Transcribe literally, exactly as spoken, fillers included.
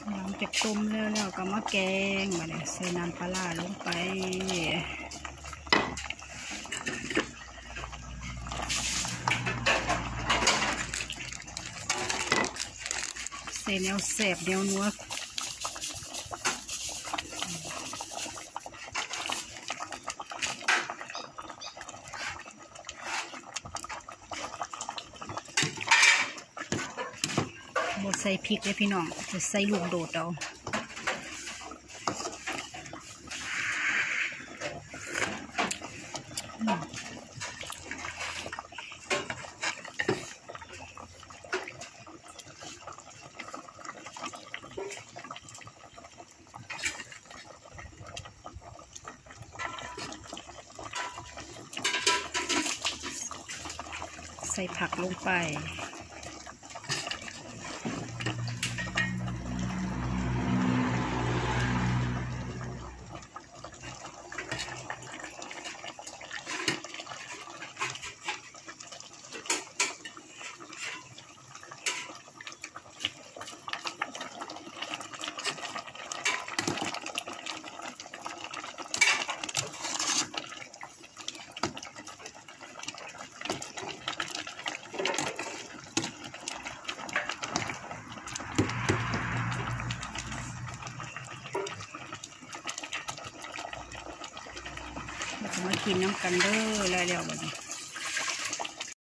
หลังจากต้มแล้วแล้วก็มาแกงมาเนี่ยใส่น้ำปลาลงไปใส่แนวแสบแนวนัวบดใส่พริกเลยพี่น้องจะใส่ลูกโดดเอาใส่ผักลงไปมากินน้ำกันเด้อแล้วเดี๋ยววันนี้